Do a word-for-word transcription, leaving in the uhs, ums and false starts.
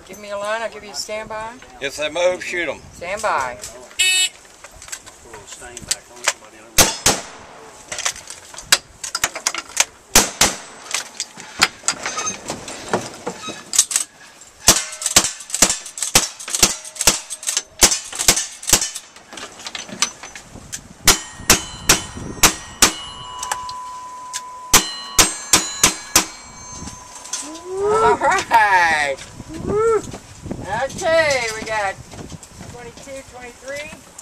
Give me a line, I'll give you a standby. If they move, shoot them. Stand by. Put a little stain back on it, somebody don't know. All right. Woo. Okay, we got twenty-two, twenty-three.